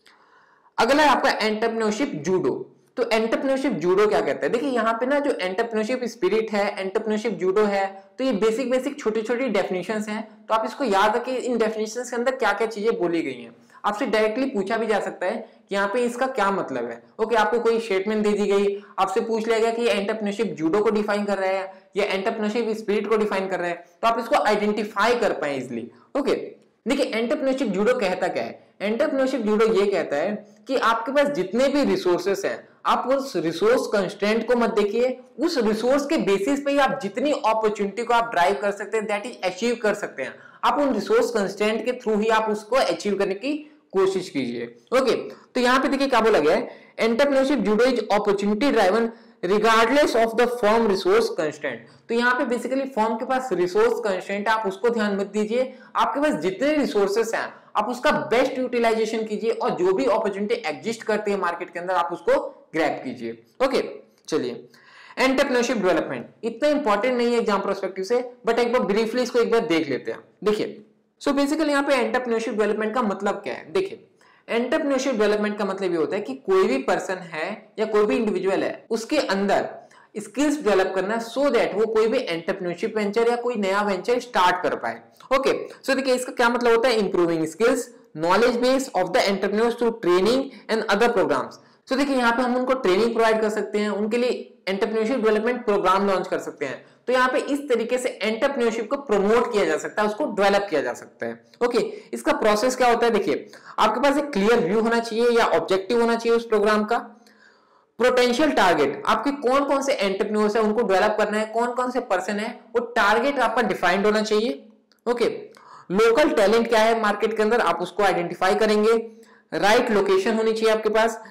S1: अगला है आपका एंटरप्रेन्योरशिप जूडो। तो एंटरप्रेन्योरशिप जूडो क्या कहता है, देखिए यहाँ पे ना जो एंटरप्रेन्योरशिप स्पिरिट है, एंटरप्रेन्योरशिप जूडो है, तो ये बेसिक छोटी छोटी डेफिनेशंस हैं। तो आप इसको याद रखिए इन डेफिनेशंस के अंदर क्या क्या चीजें बोली गई हैं। आपसे डायरेक्टली पूछा भी जा सकता है कि यहाँ पे इसका क्या मतलब है। ओके, आपको कोई स्टेटमेंट दे दी गई, आपसे पूछ लिया गया कि ये एंटरप्रेन्योरशिप जूडो को डिफाइन कर रहा है या एंटरप्रेन्योरशिप स्पिरिट को डिफाइन कर रहा है, तो आप इसको आइडेंटिफाई कर पाए इजिली। ओके, देखिए एंटरप्रेन्योरशिप जूडो कहता क्या है, एंटरप्रेन्योरशिप जूडो ये कहता है कि आपके पास जितने भी रिसोर्सेस हैं आप उस रिसोर्स कंस्ट्रेंट को मत देखिए, उस रिसोर्स के बेसिस पे ही आप जितनी अपॉर्चुनिटी को आप ड्राइव कर सकते हैं दैट इज अचीव कर सकते हैं। आप उन रिसोर्स कंस्ट्रेंट के थ्रू ही आप उसको अचीव करने की कोशिश कीजिए। ओके, तो यहाँ पे देखिए क्या बोला गया है, entrepreneurship judo is opportunity driven regardless of the firm resource constraint. तो यहाँ पे बेसिकली फर्म के पास रिसोर्स कंस्ट्रेंट आप उसको ध्यान मत दीजिए, आपके पास जितने रिसोर्सेस हैं आप उसका बेस्ट यूटिलाइजेशन कीजिए और जो भी अपॉर्चुनिटी एग्जिस्ट करती है मार्केट के अंदर आप उसको ग्रैब कीजिए। ओके, चलिए एंटरप्रेन्योरशिप डेवलपमेंट इतना इंपॉर्टेंट नहीं है एग्जाम पर्सपेक्टिव से, बट एक बार ब्रीफली इसको एक बार देख लेते हैं। देखिए सो बेसिकली यहाँ पे एंटरप्रेन्योरशिप डेवलपमेंट का मतलब क्या है। देखिए एंटरप्रेन्योरशिप डेवलपमेंट का मतलब ये होता है कि कोई भी पर्सन है या कोई भी इंडिविजुअल है उसके अंदर स्किल्स डेवलप करना सो दैट वो कोई भी एंटरप्रेन्योरशिप वेंचर या कोई नया वेंचर स्टार्ट कर पाए। ओके, सो देखिए इसका क्या मतलब होता है, improving skills knowledge base of the entrepreneurs through training and other programs. So देखिए यहाँ पे हम उनको ट्रेनिंग प्रोवाइड कर सकते हैं, उनके लिए एंटरप्रेन्योरशिप डेवलपमेंट प्रोग्राम लॉन्च कर सकते हैं। तो यहाँ पे इस तरीके से एंटरप्रेन्योरशिप को प्रमोट किया जा सकता है, उसको डेवलप किया जा सकता है। ओके, इसका प्रोसेस क्या होता है, देखिए आपके पास एक क्लियर व्यू होना चाहिए या ऑब्जेक्टिव होना चाहिए उस प्रोग्राम का। पोटेंशियल टारगेट, आपके कौन कौन से एंटरप्रेन्योर्स है उनको डेवलप करना है, कौन कौन से पर्सन है, वो टारगेट आपका डिफाइंड होना चाहिए। ओके, लोकल टैलेंट क्या है मार्केट के अंदर आप उसको आइडेंटिफाई करेंगे। राइट लोकेशन होनी चाहिए आपके पास,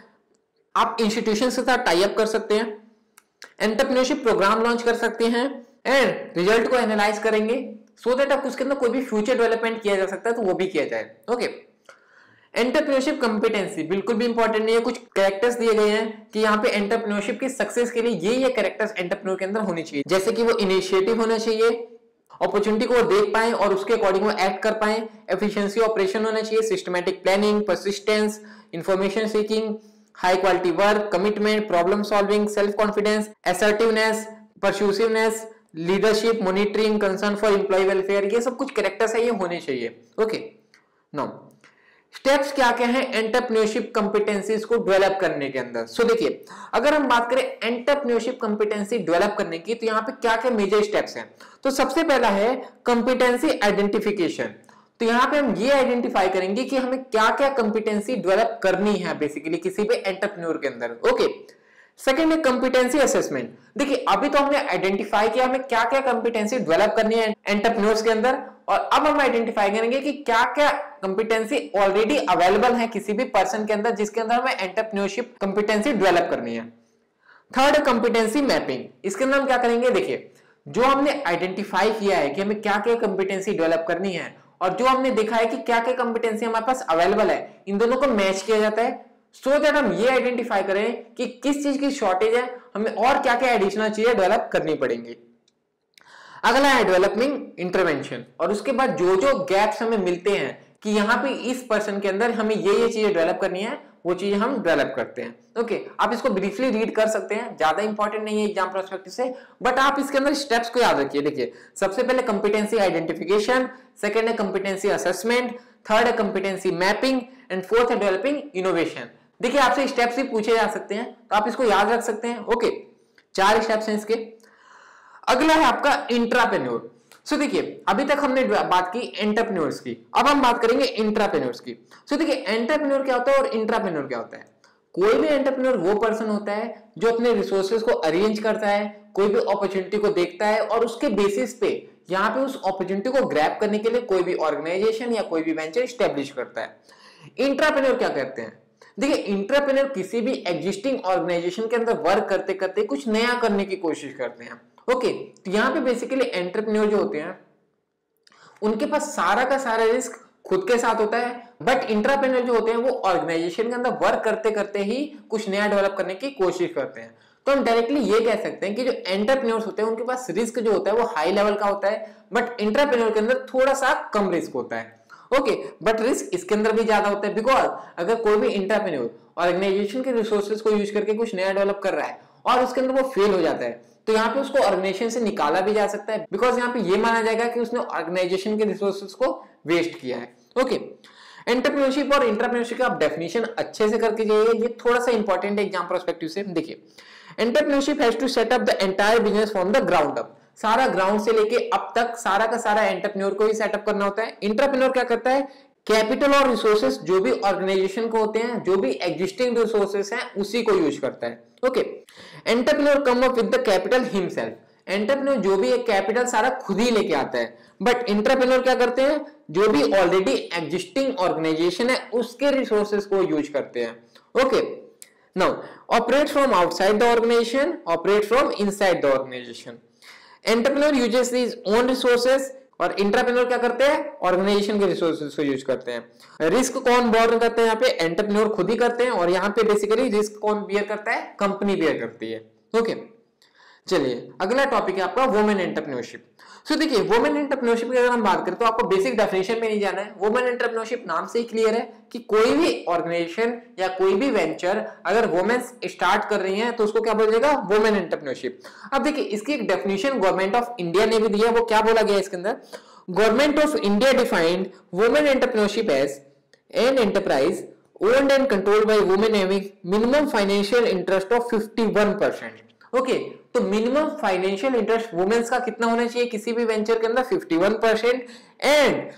S1: आप इंस्टीट्यूशन के साथ टाई अप कर सकते हैं, एंटरप्रेन्योरशिप प्रोग्राम लॉन्च कर सकते हैं एंड रिजल्ट को एनालाइज करेंगे सो दैट आप उसके अंदर कोई भी फ्यूचर डेवलपमेंट किया जा सकता है तो वो भी किया जाए। ओके, एंटरप्रेन्योरशिप कंपिटेंसी बिल्कुल भी इंपॉर्टेंट नहीं है, कुछ कैरेक्टर्स दिए गए हैं कि यहाँ पे एंटरप्रेन्योरशिप की सक्सेस के लिए ये कैरेक्टर्स एंटरप्रेन्योर के अंदर होनी चाहिए, जैसे कि वो इनिशिएटिव होना चाहिए, अपॉर्चुनिटी को देख पाए और उसके अकॉर्डिंग वो एक्ट कर पाए, एफिशिएंसी ऑपरेशन होना चाहिए, systematic planning, persistence, information seeking, high quality work, commitment, problem solving, self confidence, assertiveness, persuasiveness, leadership, monitoring, concern for employee welfare, ये सब कुछ कैरेक्टर्स है, ये होने चाहिए। ओके, नाउ स्टेप्स क्या क्या है एंटरप्रेन्योरशिप कंपिटेंसीज को डेवलप करने के अंदर। सो देखिए अगर हम बात करें एंटरप्रेन्योरशिप कंपिटेंसी डेवलप करने की तो यहाँ पे क्या क्या मेजर स्टेप्स हैं। तो सबसे पहला है कंपिटेंसी आइडेंटिफिकेशन। तो यहाँ पे हम ये आइडेंटिफाई करेंगे कि हमें क्या क्या कंपिटेंसी डेवलप करनी है बेसिकली किसी भी एंटरप्रेन्योर के अंदर। ओके, सेकंड है कंपिटेंसी असेसमेंट। देखिए अभी तो हमने आइडेंटिफाई किया हमें क्या क्या कंपिटेंसी डेवलप करनी है एंटरप्रेन्योर्स के अंदर, और अब हम आइडेंटिफाई करेंगे कि क्या क्या कंपिटेंसी ऑलरेडी अवेलेबल है किसी भी पर्सन के अंदर जिसके अंदर हमें एंटरप्रेन्योरशिप कंपिटेंसी डेवलप करनी है। थर्ड है कंपिटेंसी मैपिंग। इसके अंदर हम क्या करेंगे, देखिए जो हमने आइडेंटिफाई किया है कि हमें क्या क्या कंपिटेंसी डेवलप करनी है और जो हमने देखा है कि क्या क्या कंपिटेंसी हमारे पास अवेलेबल है, इन दोनों को मैच किया जाता है सो दैट हम ये आइडेंटिफाई करें कि किस चीज की शॉर्टेज है, हमें और क्या क्या एडिशनल चीजें डेवलप करनी पड़ेंगी। अगला है डेवलपिंग इंटरवेंशन, और उसके बाद जो जो गैप्स हमें मिलते हैं कि यहाँ पे इस पर्सन के अंदर हमें ये चीजें डेवलप करनी है, वो चीजें हम डेवलप करते हैं। ओके, आप इसको ब्रीफली रीड कर सकते हैं, ज्यादा इंपॉर्टेंट नहीं है एग्जाम पर्सपेक्टिव से, बट आप इसके अंदर स्टेप्स को याद रखिए। देखिए सबसे पहले कंपिटेंसी आइडेंटिफिकेशन, सेकंड है कंपिटेंसी असेसमेंट, थर्ड है कंपिटेंसी मैपिंग एंड फोर्थ है डेवलपिंग इनोवेशन। देखिए आपसे स्टेप्स ही पूछे जा सकते हैं तो आप इसको याद रख सकते हैं। ओके, 4 स्टेप्स हैं इसके। अगला है आपका इंट्राप्रेन्योर। सो देखिए अभी तक हमने बात की एंटरप्रेन्योर्स की, अब हम बात करेंगे इंट्राप्रेन्योर्स की। सो देखिए एंटरप्रेन्योर क्या होता है और इंट्राप्रेन्योर क्या होता है। कोई भी एंटरप्रेन्योर वो पर्सन होता है जो अपने रिसोर्सेज को अरेंज करता है, कोई भी अपॉर्चुनिटी को देखता है और उसके बेसिस पे यहाँ पे उस अपॉर्चुनिटी को ग्रैब करने के लिए कोई भी ऑर्गेनाइजेशन या कोई भी वेंचर स्टैब्लिश करता है। इंट्राप्रेन्योर क्या कहते हैं, देखिए इंट्राप्रेन्योर किसी भी एग्जिस्टिंग ऑर्गेनाइजेशन के अंदर वर्क करते करते कुछ नया करने की कोशिश करते हैं। ओके, तो यहाँ पे बेसिकली एंटरप्रेन्योर जो होते हैं उनके पास सारा का सारा रिस्क खुद के साथ होता है, बट इंट्राप्रेन्योर जो होते हैं वो ऑर्गेनाइजेशन के अंदर वर्क करते करते ही कुछ नया डेवलप करने की कोशिश करते हैं। तो हम डायरेक्टली ये कह सकते हैं कि जो एंटरप्रेन्योर्स होते हैं उनके पास रिस्क जो होता है वो हाई लेवल का होता है, बट इंट्राप्रेन्योर के अंदर थोड़ा सा कम रिस्क होता है। ओके, बट रिस्क इसके अंदर भी ज्यादा होता है, बिकॉज अगर कोई भी इंट्राप्रेन्योर ऑर्गेनाइजेशन के रिसोर्सेज को यूज करके कुछ नया डेवलप कर रहा है और उसके अंदर वो फेल हो जाता है तो यहाँ पे उसको ऑर्गेनाइजेशन से निकाला भी जा सकता है, बिकॉज यहाँ पे ये माना जाएगा कि उसने ऑर्गेनाइजेशन के रिसोर्सेज को वेस्ट किया है। ओके, एंटरप्रेन्योरशिप और इंट्राप्रेन्योरशिप का आप डेफिनेशन अच्छे से करके जाइए, ये थोड़ा सा इंपॉर्टेंट है एग्जाम पर्सपेक्टिव से। देखिए entrepreneurship has to set up the entire business from the ground up. सारा ग्राउंड से लेके अब तक सारा का सारा एंटरप्रेन्योर को ही सेटअप करना होता है। इंट्राप्रेन्योर क्या करता है, कैपिटल और रिसोर्सेस जो भी ऑर्गेनाइजेशन को होते हैं, जो भी एग्जिस्टिंग रिसोर्सेस हैं उसी को यूज करता है। Okay, entrepreneur come up with the capital himself. Entrepreneur जो भी एक कैपिटल सारा खुद ही लेके आता है, बट एंटरप्रेन्योर क्या करते हैं, जो भी ऑलरेडी एग्जिस्टिंग ऑर्गेनाइजेशन है उसके रिसोर्सेज को यूज करते हैं। Okay, now operate from outside the organization, operate from inside the organization. Entrepreneur uses his own resources और इंट्राप्रेन्योर क्या करते हैं, ऑर्गेनाइजेशन के रिसोर्सेज को यूज करते हैं। रिस्क कौन बोर्न करते हैं, यहाँ पे एंटरप्रेन्योर खुद ही करते हैं, और यहाँ पे बेसिकली रिस्क कौन बियर करता है, कंपनी बियर करती है। ओके, चलिए अगला टॉपिक है आपका वुमेन एंटरप्रेन्योरशिप। सो देखिए वुमेन एंटरप्रेन्योरशिप की अगर हम बात करें तो आपको बेसिक डेफिनेशन में नहीं जाना है। वुमेन एंटरप्रेन्योरशिप नाम से ही क्लियर है कि कोई भी ऑर्गेनाइजेशन या कोई भी वेंचर अगर वुमेन स्टार्ट कर रही हैं तो उसको क्या बोलेगा, वुमेन एंटरप्रेन्योरशिप। अब देखिए इसकी एक डेफिनेशन गवर्नमेंट ऑफ इंडिया ने भी दी है, वो क्या बोला गया इसके अंदर, government of India defined women entrepreneurship as an enterprise owned and controlled by women having minimum financial interest of 51%. Okay, तो मिनिमम फाइनेंशियल इंटरेस्ट वुमेन्स का कितना होना चाहिए किसी भी वेंचर के अंदर, 51%, एंड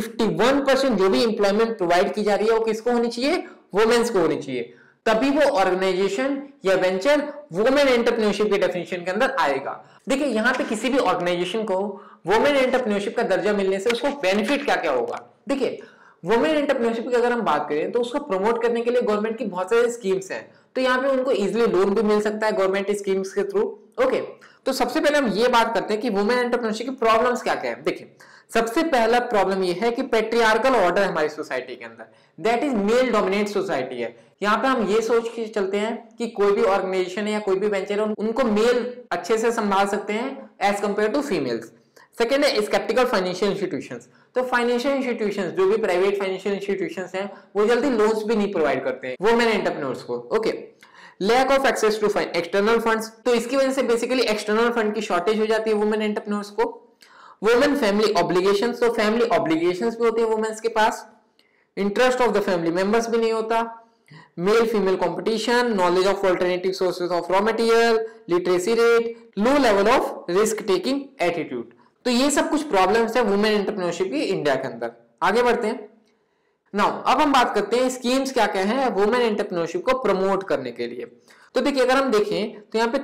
S1: 51% जो भी इंप्लॉयमेंट प्रोवाइड की जा रही है वो किसको होनी चाहिए, वुमेन्स को होनी चाहिए, तभी वो ऑर्गेनाइजेशन या वेंचर वुमेन एंटरप्रेन्योरशिप के डेफिनेशन के अंदर आएगा। देखिए यहाँ पे किसी भी ऑर्गेनाइजेशन को वुमेन एंटरप्रेन्योरशिप का दर्जा मिलने से उसको बेनिफिट क्या क्या होगा। देखिए वुमेन एंटरप्रेन्योरशिप की अगर हम बात करें तो उसको प्रमोट करने के लिए गवर्नमेंट की बहुत सारी स्कीम्स हैं, तो यहाँ पे उनको इजीली लोन भी मिल सकता है गवर्नमेंट स्कीम्स के थ्रू। ओके, तो सबसे पहले हम ये बात करते हैं कि वुमेन एंटरप्रेन्योरशिप की प्रॉब्लम्स क्या क्या है। देखिए सबसे पहला प्रॉब्लम ये है कि पेट्रियार्कल ऑर्डर हमारी सोसाइटी के अंदर, that is male dominate society है। यहाँ पे हम ये सोच के चलते हैं कि कोई भी ऑर्गेनाइजेशन है या कोई भी वेंचर है उनको मेल अच्छे से संभाल सकते हैं as compare to females. Second is sceptical financial institutions, तो फाइनेंशियल इंस्टीट्यूशंस जो भी प्राइवेट फाइनेंशियल इंस्टीट्यूशंस हैं वो जल्दी लोन्स भी नहीं प्रोवाइड करते हैं वुमेन एंटरप्रेन्योर्स को। Okay, lack of access to external funds, तो इसकी वजह से बेसिकली एक्सटर्नल फंड की शॉर्टेज हो जाती है वुमेन एंटरप्रेन्योर्स को। वुमेन फैमिली ऑब्लिगेशंस, तो फैमिली ऑब्लिगेशंस भी होती है वुमेन्स के पास। Interest of the family members भी नहीं होता। Male female competition, knowledge of alternative sources of raw material, literacy rate, low level of risk taking attitude, तो ये सब कुछ प्रॉब्लम्स है वुमेन एंटरप्रेन्योरशिप की इंडिया के अंदर। आगे बढ़ते हैं। नाउ अब हम बात करते हैं स्कीम्स क्या क्या हैं वुमेन एंटरप्रेन्योरशिप को प्रमोट करने के लिए। तो देखिए अगर हम देखें तो यहाँ पे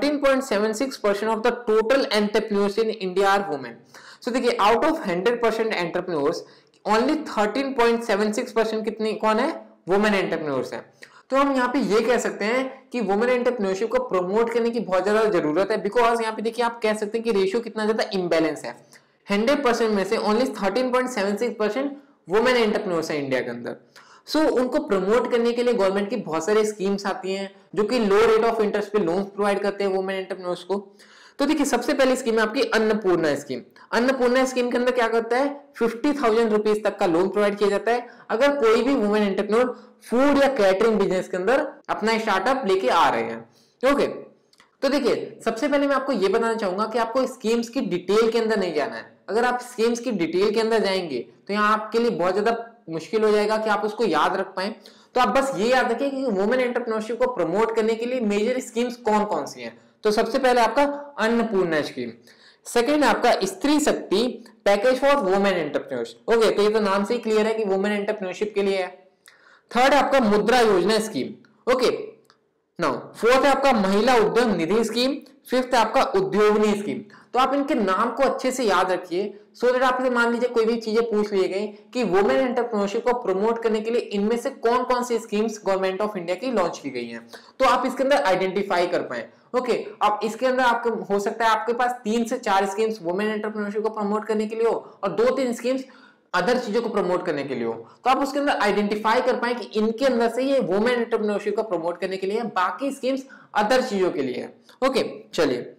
S1: 13.76% of the total entrepreneurs in India are women. So देखिए आउट ऑफ 100% एंटरप्रेन्योर्स ओनली 13.76% कितने कौन है, वुमेन एंटरप्रेन्योर्स हैं। तो हम यहाँ पे ये कह सकते हैं कि वुमेन एंटरप्रेन्योरशिप को प्रमोट करने की बहुत ज्यादा जरूरत है, बिकॉज यहाँ पे देखिए आप कह सकते हैं कि रेशियो कितना ज्यादा इम्बैलेंस है। 100% में से ओनली 13.76% वुमेन एंटरप्रेन्योर्स है इंडिया के अंदर। सो उनको प्रमोट करने के लिए गवर्नमेंट की बहुत सारी स्कीम्स आती हैं जो कि लो रेट ऑफ इंटरेस्ट पे लोन प्रोवाइड करते हैं वुमेन एंटरप्रेन्योर्स को। तो देखिए सबसे पहली स्कीम है आपकी अन्नपूर्णा स्कीम। अन्नपूर्णा स्कीम के अंदर क्या करता है, 50,000 रुपीज तक का लोन प्रोवाइड किया जाता है अगर कोई भी वुमेन एंटरप्रेन्योर फूड या कैटरिंग बिजनेस के अंदर अपना स्टार्टअप लेके आ रहे हैं। ओके, तो देखिए सबसे पहले मैं आपको ये बताना चाहूंगा कि आपको स्कीम्स की डिटेल के अंदर नहीं जाना है। अगर आप स्कीम्स की डिटेल के अंदर जाएंगे तो यहाँ आपके लिए बहुत ज्यादा मुश्किल हो जाएगा कि आप उसको याद रख पाए। तो आप बस ये याद रखिए कि वुमेन एंटरप्रेन्योरशिप को प्रमोट करने के लिए मेजर स्कीम्स कौन कौन सी हैं। तो सबसे पहले आपका अन्नपूर्णा स्कीम, सेकंड आपका Stree Shakti package for women entrepreneurs. Okay, तो ये तो नाम से ही क्लियर है कि वुमेन एंटरप्रेन्योरशिप के लिए है। थर्ड आपका मुद्रा योजना स्कीम। ओके, नाउ फोर्थ है आपका महिला उद्यम निधि स्कीम, फिफ्थ है आपका उद्योगनी स्कीम। तो आप इनके नाम को अच्छे से याद रखिए सो दैट आपसे मान लीजिए कोई भी चीजें पूछ ली गई कि वुमेन एंटरप्रेन्योरशिप को प्रमोट करने के लिए इनमें से कौन कौन सी स्कीम्स गवर्नमेंट ऑफ इंडिया की लॉन्च की गई हैं, तो आप इसके अंदर आइडेंटिफाई कर पाए। ओके, अब इसके अंदर आपको हो सकता है आपके पास 3 से 4 स्कीम्स वुमेन एंटरप्रेन्योरशिप को प्रमोट करने के लिए हो और 2-3 स्कीम्स अदर चीजों को प्रमोट करने के लिए हो, तो आप उसके अंदर आइडेंटिफाई कर पाए कि इनके अंदर से ये वुमेन एंटरप्रेन्योरशिप को प्रमोट करने के लिए है, बाकी स्कीम्स अदर चीजों के लिए है। ओके, चलिए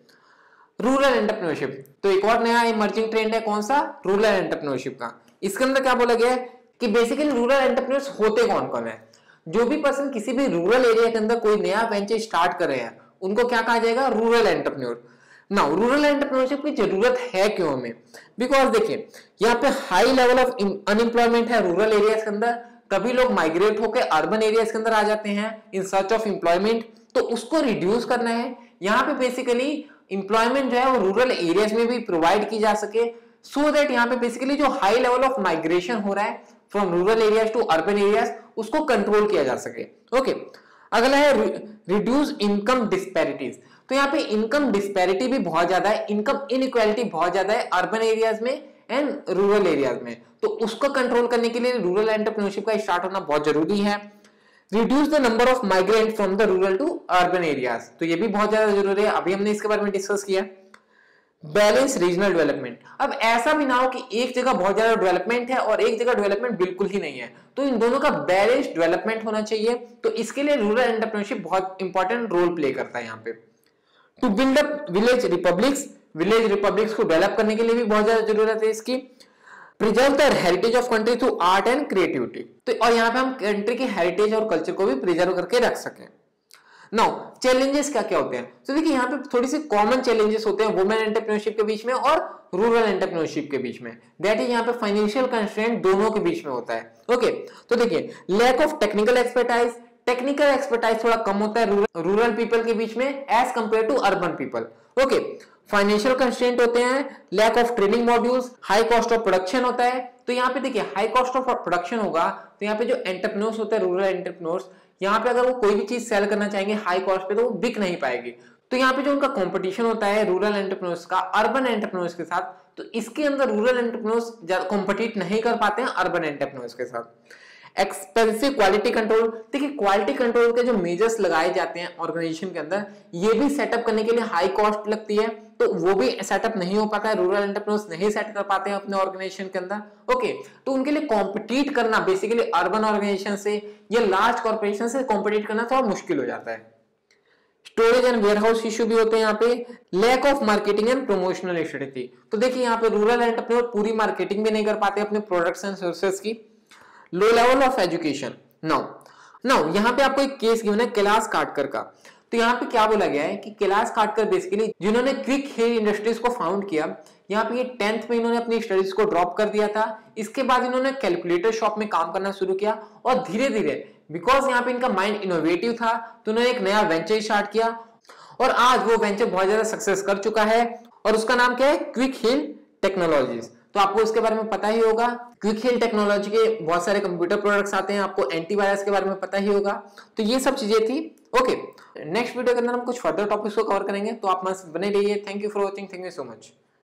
S1: रूरल एंटरप्रेन्योरशिप, तो एक और नया इमर्जिंग ट्रेंड है कौन सा, रूरल एंटरप्रेन्योरशिप का। इसके अंदर क्या बोला गया है कि बेसिकली रूरल एंटरप्रेन्योर्स होते कौन कौन है। जो भी पर्सन किसी भी रूरल एरिया के अंदर कोई नया वेंचर स्टार्ट कर रहे हैं उनको क्या कहा जाएगा, rural entrepreneur. Now rural entrepreneurship की जरूरत है क्यों हमें, बिकॉज देखिए यहाँ पे हाई लेवल ऑफ अनएम्प्लॉयमेंट है रूरल एरियाज के अंदर। कभी लोग माइग्रेट होकर अर्बन एरियाज के अंदर आ जाते हैं इन सर्च ऑफ एम्प्लॉयमेंट, तो उसको रिड्यूस करना है। यहाँ पे बेसिकली एम्प्लॉयमेंट जो है वो रूरल एरियाज में भी प्रोवाइड की जा सके, सो दैट यहाँ पे बेसिकली जो हाई लेवल ऑफ माइग्रेशन हो रहा है from rural areas to urban areas उसको कंट्रोल किया जा सके। ओके, अगला है रिड्यूस इनकम डिस्पैरिटीज। तो यहाँ पे इनकम डिस्पैरिटी भी बहुत ज्यादा है, इनकम इनइक्वालिटी बहुत ज्यादा है अर्बन एरियाज में एंड रूरल एरियाज में। तो उसको कंट्रोल करने के लिए रूरल एंटरप्रेन्योरशिप का स्टार्ट होना बहुत जरूरी है। Reduce the number of migrant from the rural to urban areas, तो ये भी बहुत ज्यादा जरूरी है, अभी हमने इसके बारे में डिस्कस किया। बैलेंस रीजनल डेवलपमेंट, अब ऐसा भी ना हो कि एक जगह बहुत ज्यादा डेवलपमेंट है और एक जगह डेवलपमेंट बिल्कुल ही नहीं है, तो इन दोनों का बैलेंस डेवलपमेंट होना चाहिए। तो इसके लिए रूरल एंटरप्रेन्योरशिप बहुत इंपॉर्टेंट रोल प्ले करता है यहाँ पे। To build up village republics को डेवलप करने के लिए भी बहुत ज्यादा जरूरत है इसकी। Preserve the heritage of country through art and creativity, तो और यहाँ पे हम कंट्री के हेरिटेज और कल्चर को भी प्रिजर्व करके रख सकें। नाउ चैलेंजेस क्या क्या होते हैं, तो देखिए यहाँ पे थोड़ी सी कॉमन चैलेंजेस होते हैं वुमेन एंटरप्रेन्योरशिप के बीच में और रूरल एंटरप्रेन्योरशिप के बीच में, दैट इज यहाँ पे फाइनेंशियल कंस्ट्रेंट दोनों के बीच में होता है। ओके, तो देखिए लैक ऑफ टेक्निकल एक्सपर्टाइज थोड़ा कम होता है रूरल पीपल के बीच में as compare to urban people. Okay, financial constraint होते हैं, lack of training modules, high cost of production होता है। तो यहाँ पे देखिए हाई कॉस्ट ऑफ प्रोडक्शन होगा तो यहाँ पे जो एंटरप्रेन्योर्स होते हैं रूरल एंटरप्रेन्योर्स, यहाँ पे अगर वो कोई भी चीज सेल करना चाहेंगे हाई कॉस्ट पे तो वो बिक नहीं पाएगी। तो यहाँ पे जो उनका कंपटीशन होता है रूरल एंटरप्रेन्योर्स का अर्बन एंटरप्रेन्योर्स के साथ, तो इसके अंदर रूरल एंटरप्रेन्योर्स कॉम्पिटिट नहीं कर पाते हैं अर्बन एंटरप्रेन्योर्स के साथ। एक्सपेंसिव क्वालिटी कंट्रोल, देखिए क्वालिटी कंट्रोल के जो मेजर्स लगाए जाते हैं ऑर्गेनाइजेशन के अंदर, ये भी सेटअप करने के लिए हाई कॉस्ट लगती है, तो वो भी सेटअप नहीं हो पाता है, रूरल एंटरप्रेन्योर्स नहीं सेट कर पाते हैं अपने ऑर्गेनाइजेशन के अंदर। ओके, तो उनके लिए कॉम्पिटिट करना बेसिकली अर्बन ऑर्गेनाइजेशन से या लार्ज कॉर्पोरेशन से कॉम्पिटिट करना थोड़ा मुश्किल हो जाता है। स्टोरेज एंड वेयरहाउस इश्यू भी होते हैं यहाँ पे। Lack of marketing and promotional strategy, तो देखिए यहाँ पे रूरल एंटरप्रेन्योर पूरी मार्केटिंग भी नहीं कर पाते अपने प्रोडक्ट्स एंड सर्विसेज की। Low level of education. Now यहाँ पे आपको एक केस गिवन है कैलाश काटकर का, तो यहाँ पे क्या बोला गया है कि कैलाश काटकर बेसिकली जिन्होंने क्विक हेयर इंडस्ट्रीज को फाउंड किया, यहाँ पे ये 10th में इन्होंने अपनी स्टडीज को ड्रॉप कर दिया था। इसके बाद इन्होंने कैलकुलेटर शॉप में काम करना शुरू किया और धीरे धीरे बिकॉज यहाँ पे इनका माइंड इनोवेटिव था तो उन्होंने एक नया वेंचर स्टार्ट किया और आज वो वेंचर बहुत ज्यादा सक्सेस कर चुका है और उसका नाम क्या है, क्विक हिल टेक्नोलॉजीज। तो आपको इसके बारे में पता ही होगा, क्विक हिल टेक्नोलॉजी के बहुत सारे कंप्यूटर प्रोडक्ट्स आते हैं, आपको एंटीवायरस के बारे में पता ही होगा। तो ये सब चीजें थी। ओके, नेक्स्ट वीडियो के अंदर हम कुछ फर्दर टॉपिक्स को कवर करेंगे, तो आप बने रहिए। Thank you for watching, thank you so much.